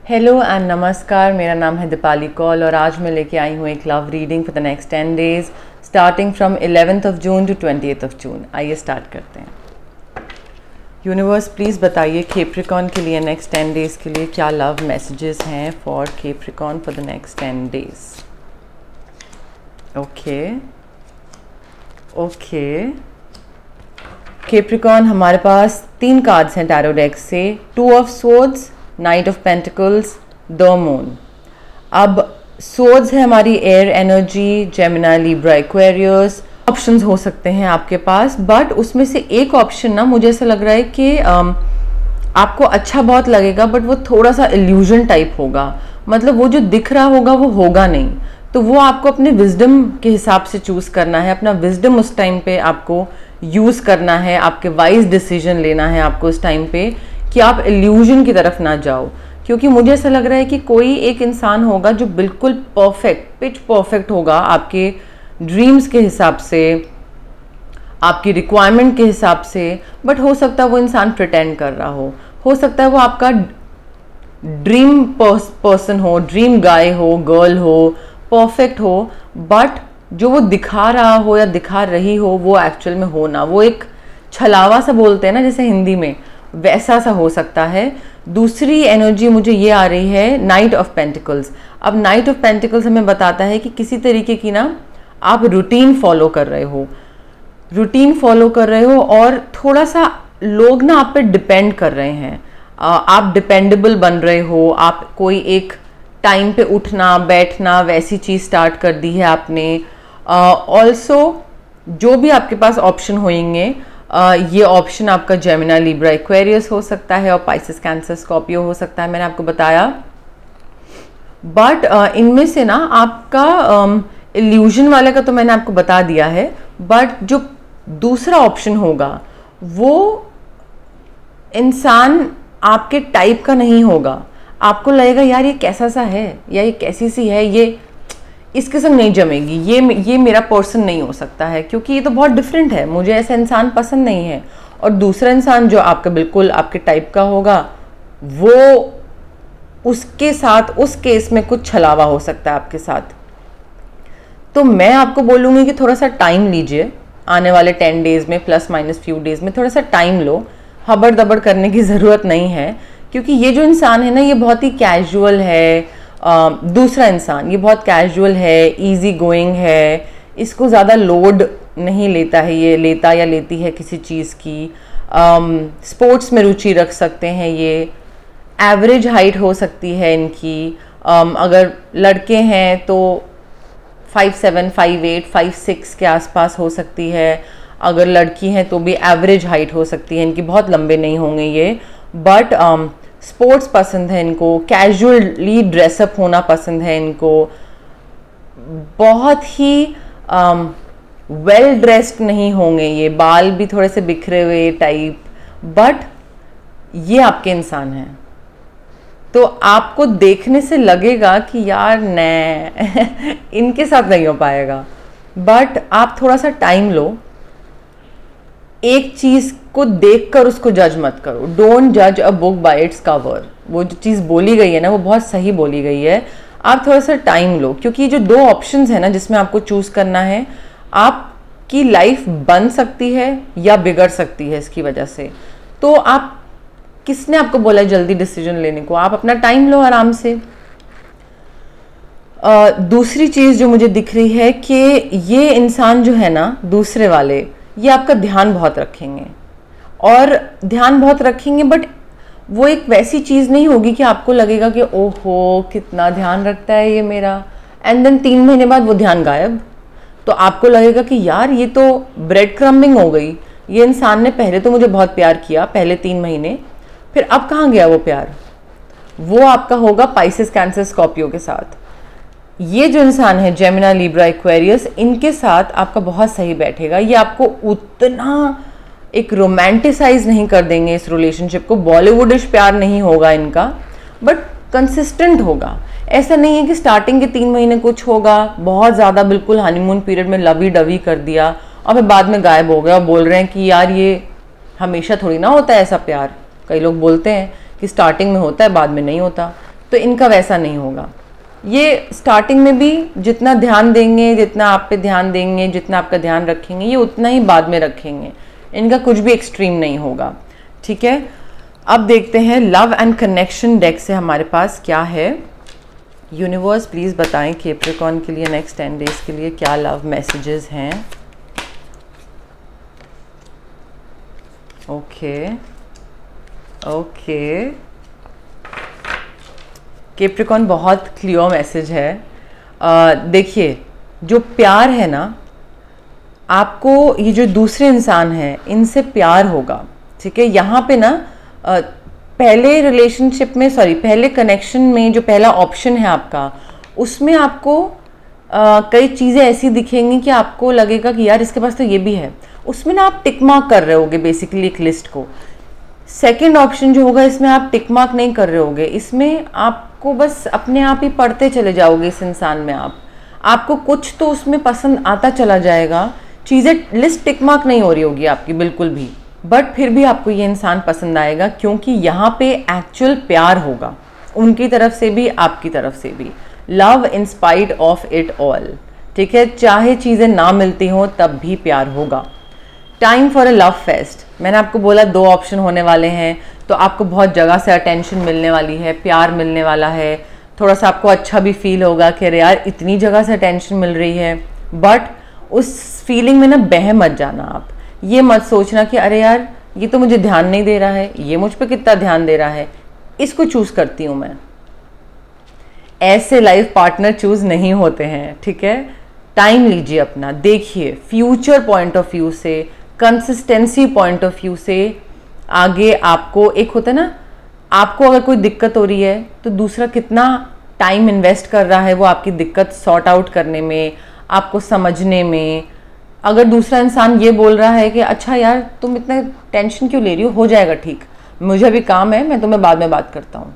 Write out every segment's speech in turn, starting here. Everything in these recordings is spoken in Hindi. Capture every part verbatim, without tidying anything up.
हेलो एंड नमस्कार, मेरा नाम है दीपाली कौल और आज मैं लेके आई हूँ एक love reading for the next ten days starting from eleventh of June to twentieth of June. आइए स्टार्ट करते हैं। यूनिवर्स प्लीज़ बताइए कैप्रिकॉर्न के लिए नेक्स्ट टेन डेज़ के लिए क्या लव मैसेजेस हैं for Capricorn for the next ten days. Okay okay Capricorn, हमारे पास तीन कार्ड्स हैं टैरो डेक से, two of swords, knight of pentacles, the moon. अब स्वॉर्ड्स है हमारी air energy, Gemini, Libra, Aquarius. Options हो सकते हैं आपके पास, बट उसमें से एक ऑप्शन ना मुझे ऐसा लग रहा है कि um, आपको अच्छा बहुत लगेगा, बट वो थोड़ा सा इल्यूजन टाइप होगा। मतलब वो जो दिख रहा होगा वो होगा नहीं, तो वो आपको अपने विजडम के हिसाब से चूज करना है। अपना विजडम उस टाइम पे आपको यूज करना है, आपके वाइज डिसीजन लेना है आपको उस टाइम पे कि आप इल्यूजन की तरफ ना जाओ। क्योंकि मुझे ऐसा लग रहा है कि कोई एक इंसान होगा जो बिल्कुल परफेक्ट, पिच परफेक्ट होगा आपके ड्रीम्स के हिसाब से, आपकी रिक्वायरमेंट के हिसाब से, बट हो सकता है वो इंसान प्रिटेंड कर रहा हो हो सकता है वो आपका ड्रीम पर्सन हो, ड्रीम गाय हो, गर्ल हो, परफेक्ट हो, बट जो वो दिखा रहा हो या दिखा रही हो वो एक्चुअल में हो ना। वो एक छलावा सा बोलते हैं ना जैसे हिंदी में, वैसा सा हो सकता है। दूसरी एनर्जी मुझे ये आ रही है नाइट ऑफ पेंटिकल्स। अब नाइट ऑफ पेंटिकल्स हमें बताता है कि किसी तरीके की ना आप रूटीन फॉलो कर रहे हो रूटीन फॉलो कर रहे हो और थोड़ा सा लोग ना आप पे डिपेंड कर रहे हैं। आप डिपेंडेबल बन रहे हो, आप कोई एक टाइम पे उठना बैठना वैसी चीज़ स्टार्ट कर दी है आपने। ऑल्सो uh, जो भी आपके पास ऑप्शन होंगे, Uh, ये ऑप्शन आपका जेमिनी, लिब्रा, एक्वेरियस हो सकता है और पाइसेस, कैंसर, स्कॉर्पियो हो सकता है, मैंने आपको बताया। बट uh, इनमें से ना आपका इल्यूजन um, वाले का तो मैंने आपको बता दिया है, बट जो दूसरा ऑप्शन होगा वो इंसान आपके टाइप का नहीं होगा। आपको लगेगा यार ये कैसा सा है या ये कैसी सी है, ये इसके संग नहीं जमेगी, ये ये मेरा पर्सन नहीं हो सकता है क्योंकि ये तो बहुत डिफरेंट है, मुझे ऐसा इंसान पसंद नहीं है। और दूसरा इंसान जो आपका बिल्कुल आपके टाइप का होगा वो उसके साथ उस केस में कुछ छलावा हो सकता है आपके साथ। तो मैं आपको बोलूँगी कि थोड़ा सा टाइम लीजिए, आने वाले टेन डेज में प्लस माइनस फ्यू डेज में थोड़ा सा टाइम लो। हबड़ दबड़ करने की ज़रूरत नहीं है क्योंकि ये जो इंसान है ना ये बहुत ही कैजुअल है। Uh, दूसरा इंसान ये बहुत कैजुअल है, इजी गोइंग है, इसको ज़्यादा लोड नहीं लेता है, ये लेता या लेती है किसी चीज़ की। स्पोर्ट्स um, में रुचि रख सकते हैं, ये एवरेज हाइट हो सकती है इनकी। um, अगर लड़के हैं तो five seven, five eight, five six के आसपास हो सकती है। अगर लड़की हैं तो भी एवरेज हाइट हो सकती है इनकी, बहुत लंबे नहीं होंगे ये। बट um, स्पोर्ट्स पसंद है इनको, कैजुअली ड्रेसअप होना पसंद है इनको, बहुत ही वेल ड्रेस्ड नहीं होंगे ये, बाल भी थोड़े से बिखरे हुए टाइप, बट ये आपके इंसान हैं। तो आपको देखने से लगेगा कि यार न इनके साथ नहीं हो पाएगा, बट आप थोड़ा सा टाइम लो। एक चीज़ को देखकर उसको जज मत करो। डोंट जज a book by its cover. वो जो चीज़ बोली गई है ना वो बहुत सही बोली गई है। आप थोड़ा सा टाइम लो क्योंकि जो दो ऑप्शंस है ना जिसमें आपको चूज करना है, आपकी लाइफ बन सकती है या बिगड़ सकती है इसकी वजह से। तो आप, किसने आपको बोला है जल्दी डिसीजन लेने को? आप अपना टाइम लो आराम से। आ, दूसरी चीज़ जो मुझे दिख रही है कि ये इंसान जो है ना दूसरे वाले, ये आपका ध्यान बहुत रखेंगे और ध्यान बहुत रखेंगे, बट वो एक वैसी चीज़ नहीं होगी कि आपको लगेगा कि ओहो कितना ध्यान रखता है ये मेरा, एंड देन तीन महीने बाद वो ध्यान गायब। तो आपको लगेगा कि यार ये तो ब्रेड क्रम्बिंग हो गई, ये इंसान ने पहले तो मुझे बहुत प्यार किया पहले तीन महीने, फिर अब कहाँ गया वो प्यार। वो आपका होगा पाइसेस, कैंसर, स्कॉर्पियो के साथ। ये जो इंसान है जेमिनी, लिब्रा, एक्वेरियस, इनके साथ आपका बहुत सही बैठेगा। ये आपको उतना एक रोमांटिसाइज नहीं कर देंगे इस रिलेशनशिप को, बॉलीवुडिश प्यार नहीं होगा इनका, बट कंसिस्टेंट होगा। ऐसा नहीं है कि स्टार्टिंग के तीन महीने कुछ होगा, बहुत ज़्यादा बिल्कुल हनीमून पीरियड में लवी डवी कर दिया और फिर बाद में गायब हो गया और बोल रहे हैं कि यार ये हमेशा थोड़ी ना होता है ऐसा प्यार। कई लोग बोलते हैं कि स्टार्टिंग में होता है बाद में नहीं होता। तो इनका वैसा नहीं होगा। ये स्टार्टिंग में भी जितना ध्यान देंगे, जितना आप पे ध्यान देंगे, जितना आपका ध्यान रखेंगे, ये उतना ही बाद में रखेंगे। इनका कुछ भी एक्सट्रीम नहीं होगा, ठीक है। अब देखते हैं लव एंड कनेक्शन डेक से हमारे पास क्या है। यूनिवर्स प्लीज़ बताएं कैप्रिकॉर्न के लिए नेक्स्ट टेन डेज के लिए क्या लव मैसेजेस हैं। ओके ओके कैप्रिकॉर्न बहुत क्लियर मैसेज है। देखिए जो प्यार है ना, आपको ये जो दूसरे इंसान हैं इनसे प्यार होगा, ठीक है। यहाँ पे ना आ, पहले रिलेशनशिप में सॉरी पहले कनेक्शन में जो पहला ऑप्शन है आपका, उसमें आपको आ, कई चीज़ें ऐसी दिखेंगी कि आपको लगेगा कि यार इसके पास तो ये भी है। उसमें ना आप टिक मार्क कर रहे होगे बेसिकली एक लिस्ट को। सेकंड ऑप्शन जो होगा इसमें आप टिक मार्क नहीं कर रहे होगे, इसमें आपको बस अपने आप ही पढ़ते चले जाओगे इस इंसान में। आप आपको कुछ तो उसमें पसंद आता चला जाएगा, चीज़ें लिस्ट टिक मार्क नहीं हो रही होगी आपकी बिल्कुल भी, बट फिर भी आपको ये इंसान पसंद आएगा क्योंकि यहाँ पे एक्चुअल प्यार होगा उनकी तरफ से भी आपकी तरफ से भी। Love in spite of it all, ठीक है। चाहे चीज़ें ना मिलती हों तब भी प्यार होगा। Time for a love fest, मैंने आपको बोला दो ऑप्शन होने वाले हैं, तो आपको बहुत जगह से अटेंशन मिलने वाली है, प्यार मिलने वाला है। थोड़ा सा आपको अच्छा भी फील होगा कि अरे यार इतनी जगह से अटेंशन मिल रही है, बट उस फीलिंग में ना बह मत जाना आप। ये मत सोचना कि अरे यार ये तो मुझे ध्यान नहीं दे रहा है, ये मुझ पे कितना ध्यान दे रहा है, इसको चूज करती हूँ मैं। ऐसे लाइफ पार्टनर चूज नहीं होते हैं, ठीक है। टाइम लीजिए अपना, देखिए फ्यूचर पॉइंट ऑफ व्यू से, कंसिस्टेंसी पॉइंट ऑफ व्यू से आगे आपको एक होता है ना, आपको अगर कोई दिक्कत हो रही है तो दूसरा कितना टाइम इन्वेस्ट कर रहा है वो आपकी दिक्कत सॉर्ट आउट करने में, आपको समझने में। अगर दूसरा इंसान ये बोल रहा है कि अच्छा यार तुम इतना टेंशन क्यों ले रही हो, हो जाएगा ठीक, मुझे अभी काम है, मैं तुम्हें बाद में बात करता हूँ,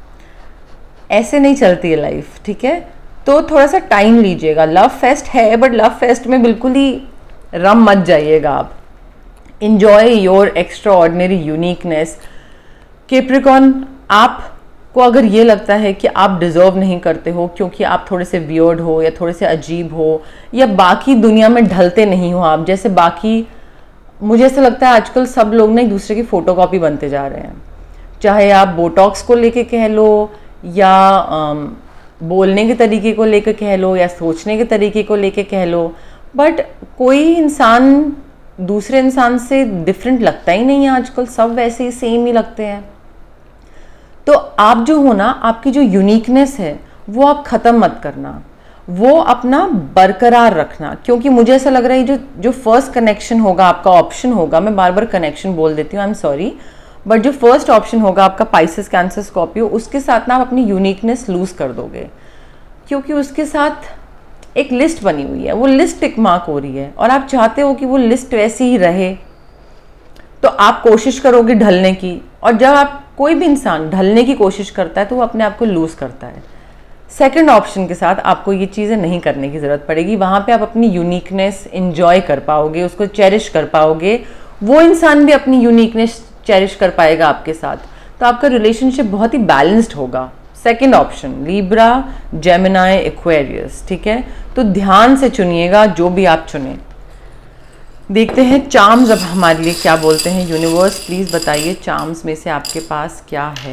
ऐसे नहीं चलती है लाइफ, ठीक है। तो थोड़ा सा टाइम लीजिएगा। लव फेस्ट है बट लव फेस्ट में बिल्कुल ही रम मत जाइएगा आप। Enjoy your extraordinary uniqueness. Capricorn, आपको अगर ये लगता है कि आप डिजर्व नहीं करते हो क्योंकि आप थोड़े से वियर्ड हो या थोड़े से अजीब हो या बाकी दुनिया में ढलते नहीं हो आप, जैसे बाकी, मुझे ऐसा लगता है आजकल सब लोग ना एक दूसरे की फोटोकॉपी बनते जा रहे हैं। चाहे आप बोटॉक्स को लेके कह लो या आम, बोलने के तरीके को लेकर कह लो या सोचने के तरीके को लेके कह लो, बट कोई इंसान दूसरे इंसान से डिफरेंट लगता ही नहीं है आजकल, सब वैसे ही सेम ही लगते हैं। तो आप जो हो ना, आपकी जो यूनिकनेस है वो आप ख़त्म मत करना, वो अपना बरकरार रखना। क्योंकि मुझे ऐसा लग रहा है जो जो फर्स्ट कनेक्शन होगा आपका, ऑप्शन होगा, मैं बार बार कनेक्शन बोल देती हूँ, आई एम सॉरी, बट जो फर्स्ट ऑप्शन होगा आपका पाइसेस कैंसर स्कॉर्पियो, उसके साथ ना आप अपनी यूनिकनेस लूज कर दोगे क्योंकि उसके साथ एक लिस्ट बनी हुई है, वो लिस्ट टिक मार्क हो रही है और आप चाहते हो कि वो लिस्ट वैसी ही रहे, तो आप कोशिश करोगे ढलने की। और जब आप कोई भी इंसान ढलने की कोशिश करता है तो वो अपने आप को लूज करता है। सेकंड ऑप्शन के साथ आपको ये चीज़ें नहीं करने की ज़रूरत पड़ेगी, वहाँ पे आप अपनी यूनिकनेस इंजॉय कर पाओगे, उसको चेरिश कर पाओगे, वो इंसान भी अपनी यूनिकनेस चेरिश कर पाएगा आपके साथ, तो आपका रिलेशनशिप बहुत ही बैलेंस्ड होगा। Second option Libra, Gemini, Aquarius, ठीक है। तो ध्यान से चुनिएगा जो भी आप चुने। देखते हैं चार्म्स अब हमारे लिए क्या बोलते हैं। यूनिवर्स प्लीज़ बताइए चार्म्स में से आपके पास क्या है।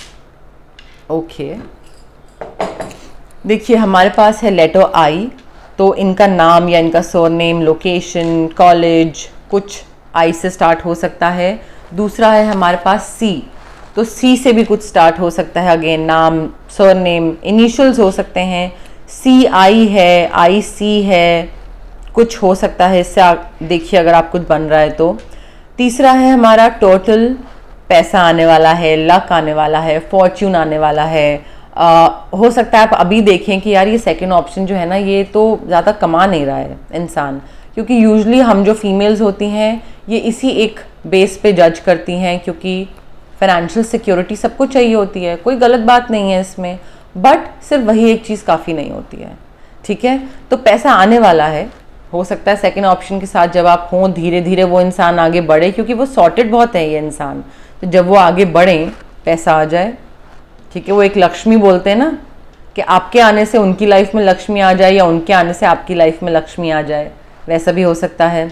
Okay okay. देखिए हमारे पास है लेटर आई, तो इनका नाम या इनका सरनेम, लोकेशन, कॉलेज, कुछ आई से स्टार्ट हो सकता है। दूसरा है हमारे पास सी, तो सी से भी कुछ स्टार्ट हो सकता है, अगेन नाम, सरनेम, इनिशियल्स हो सकते हैं। सी आई है, आई सी है, कुछ हो सकता है इससे देखिए अगर आप कुछ बन रहा है तो। तीसरा है हमारा टोटल, पैसा आने वाला है, लक आने वाला है, फॉर्च्यून आने वाला है। आ, हो सकता है आप अभी देखें कि यार ये सेकंड ऑप्शन जो है ना, ये तो ज़्यादा कमा नहीं रहा है इंसान, क्योंकि यूजुअली हम जो फीमेल्स होती हैं ये इसी एक बेस पे जज करती हैं, क्योंकि फाइनेंशियल सिक्योरिटी सबको चाहिए होती है, कोई गलत बात नहीं है इसमें, बट सिर्फ वही एक चीज़ काफ़ी नहीं होती है, ठीक है। तो पैसा आने वाला है, हो सकता है सेकंड ऑप्शन के साथ जब आप हों धीरे धीरे वो इंसान आगे बढ़े, क्योंकि वो सॉर्टेड बहुत है ये इंसान, तो जब वो आगे बढ़ें पैसा आ जाए। ठीक है, वो एक लक्ष्मी बोलते हैं ना कि आपके आने से उनकी लाइफ में लक्ष्मी आ जाए या उनके आने से आपकी लाइफ में लक्ष्मी आ जाए, वैसा भी हो सकता है।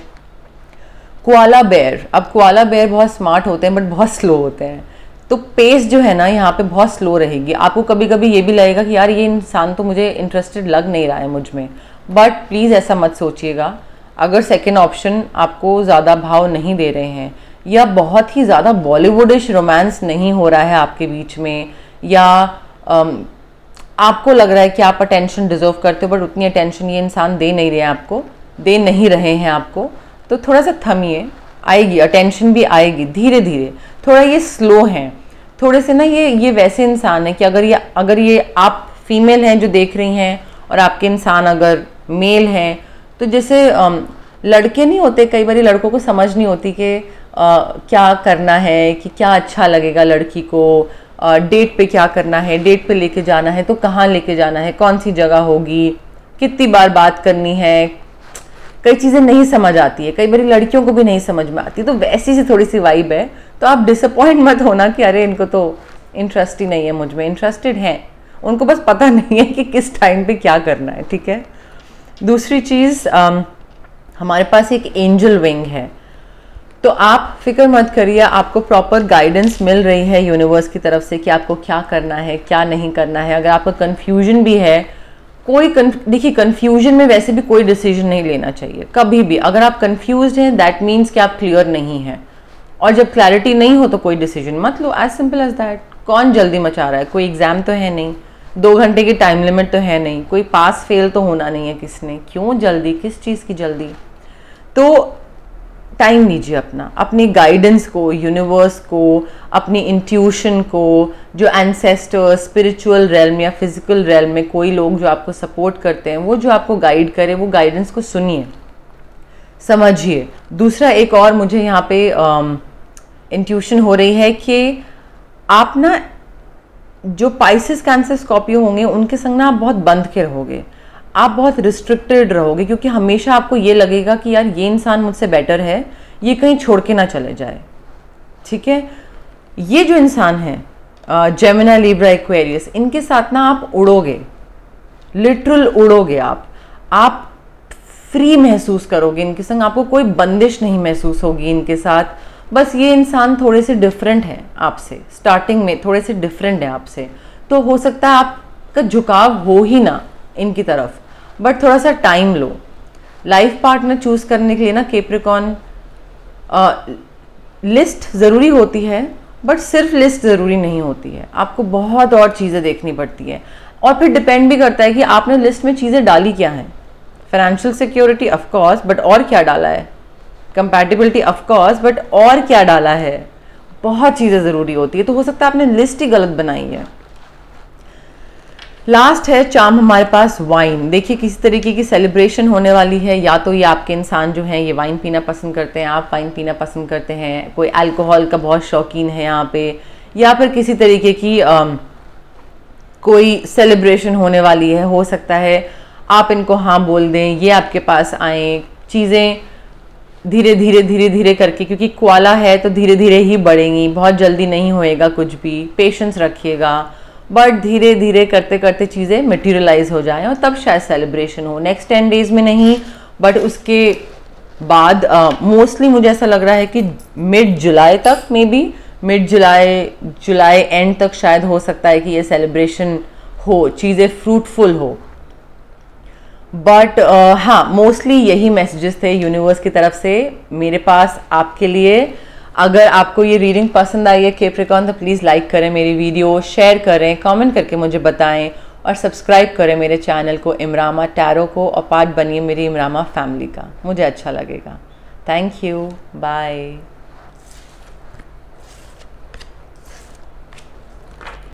कोआला बेयर, अब कोआला बेयर बहुत स्मार्ट होते हैं बट बहुत स्लो होते हैं, तो पेस जो है ना यहाँ पे बहुत स्लो रहेगी। आपको कभी कभी ये भी लगेगा कि यार ये इंसान तो मुझे इंटरेस्टेड लग नहीं रहा है मुझ में, बट प्लीज़ ऐसा मत सोचिएगा। अगर सेकेंड ऑप्शन आपको ज़्यादा भाव नहीं दे रहे हैं या बहुत ही ज़्यादा बॉलीवुडिश रोमांस नहीं हो रहा है आपके बीच में, या आम, आपको लग रहा है कि आप अटेंशन डिजर्व करते हो बट उतनी अटेंशन ये इंसान दे नहीं रहे हैं आपको दे नहीं रहे हैं आपको, तो थोड़ा सा थमिए, आएगी अटेंशन भी आएगी धीरे धीरे। थोड़ा ये स्लो हैं, थोड़े से ना ये ये वैसे इंसान है कि अगर ये अगर ये आप फीमेल हैं जो देख रही हैं और आपके इंसान अगर मेल हैं, तो जैसे आम, लड़के नहीं होते, कई बार लड़कों को समझ नहीं होती कि आ, क्या करना है, कि क्या अच्छा लगेगा लड़की को, आ, डेट पे क्या करना है, डेट पे लेके जाना है तो कहाँ लेके जाना है, कौन सी जगह होगी, कितनी बार बात करनी है, कई चीज़ें नहीं समझ आती है, कई बार लड़कियों को भी नहीं समझ में आती, तो वैसी सी थोड़ी सी वाइब है। तो आप डिसअपॉइंट मत होना कि अरे इनको तो इंटरेस्ट ही नहीं है मुझ में, इंटरेस्टेड हैं, उनको बस पता नहीं है कि किस टाइम पे क्या करना है, ठीक है। दूसरी चीज़, हमारे पास एक एंजल विंग है, तो आप फिक्र मत करिए, आपको प्रॉपर गाइडेंस मिल रही है यूनिवर्स की तरफ से कि आपको क्या करना है क्या नहीं करना है। अगर आपको कन्फ्यूजन भी है, कोई देखिए कन्फ्यूजन में वैसे भी कोई डिसीजन नहीं लेना चाहिए कभी भी। अगर आप कन्फ्यूज्ड हैं दैट मीन्स कि आप क्लियर नहीं हैं, और जब क्लैरिटी नहीं हो तो कोई डिसीजन मत लो, एज सिंपल एज दैट। कौन जल्दी मचा रहा है, कोई एग्जाम तो है नहीं, दो घंटे की टाइम लिमिट तो है नहीं, कोई पास फेल तो होना नहीं है किसने, क्यों जल्दी, किस चीज़ की जल्दी। तो टाइम लीजिए अपना, अपनी गाइडेंस को, यूनिवर्स को, अपनी इंट्यूशन को, जो एंसेस्टर्स, स्पिरिचुअल रेल्म या फिजिकल रेल्म में कोई लोग जो आपको सपोर्ट करते हैं, वो जो आपको गाइड करे, वो गाइडेंस को सुनिए, समझिए। दूसरा एक और मुझे यहाँ पे इंट्यूशन हो रही है कि आप ना जो पाइसेस, कैंसर, स्कॉर्पियो होंगे उनके संग ना आप बहुत बंद के रहोगे, आप बहुत रिस्ट्रिक्टेड रहोगे, क्योंकि हमेशा आपको ये लगेगा कि यार ये इंसान मुझसे बेटर है, ये कहीं छोड़ के ना चले जाए, ठीक है। ये जो इंसान है जेमिनी, लिब्रा, एक्वेरियस, इनके साथ ना आप उड़ोगे, लिटरल उड़ोगे, आप आप फ्री महसूस करोगे इनके संग, आपको कोई बंदिश नहीं महसूस होगी इनके साथ। बस ये इंसान थोड़े से डिफरेंट है आपसे, स्टार्टिंग में थोड़े से डिफरेंट है आपसे, तो हो सकता है आपका झुकाव हो ही ना इनकी तरफ, बट थोड़ा सा टाइम लो। लाइफ पार्टनर चूज करने के लिए ना कैप्रिकॉर्न, लिस्ट ज़रूरी होती है बट सिर्फ लिस्ट ज़रूरी नहीं होती है, आपको बहुत और चीज़ें देखनी पड़ती है, और फिर डिपेंड भी करता है कि आपने लिस्ट में चीज़ें डाली क्या हैं। Financial security of course, but और क्या डाला है, कंपैटिबिलिटी ऑफ कोर्स, बट और क्या डाला है, बहुत चीज़ें ज़रूरी होती है, तो हो सकता है आपने लिस्ट ही गलत बनाई है। लास्ट है चार्म हमारे पास वाइन। देखिए किसी तरीके की सेलिब्रेशन होने वाली है, या तो ये आपके इंसान जो हैं ये वाइन पीना पसंद करते हैं, आप वाइन पीना पसंद करते हैं, कोई अल्कोहल का बहुत शौकीन है यहाँ पे, या फिर किसी तरीके की आ, कोई सेलिब्रेशन होने वाली है। हो सकता है आप इनको हाँ बोल दें, ये आपके पास आए, चीज़ें धीरे धीरे धीरे धीरे करके, क्योंकि कोआला है तो धीरे धीरे ही बढ़ेंगी, बहुत जल्दी नहीं होएगा कुछ भी, पेशेंस रखिएगा, बट धीरे धीरे करते करते चीज़ें मटेरियलाइज हो जाएं और तब शायद सेलिब्रेशन हो। नेक्स्ट टेन डेज में नहीं, बट उसके बाद मोस्टली uh, मुझे ऐसा लग रहा है कि मिड जुलाई तक, maybe mid July July end तक शायद हो सकता है कि ये सेलिब्रेशन हो, चीज़ें फ्रूटफुल हो। बट uh, हाँ, मोस्टली यही मैसेजेस थे यूनिवर्स की तरफ से मेरे पास आपके लिए। अगर आपको ये रीडिंग पसंद आई है कैप्रिकॉर्न, तो प्लीज़ लाइक करें मेरी वीडियो, शेयर करें, कमेंट करके मुझे बताएं, और सब्सक्राइब करें मेरे चैनल को, इमरामा टैरो को, और पार्ट बनिए मेरी इमरामा फैमिली का, मुझे अच्छा लगेगा। Thank you, bye.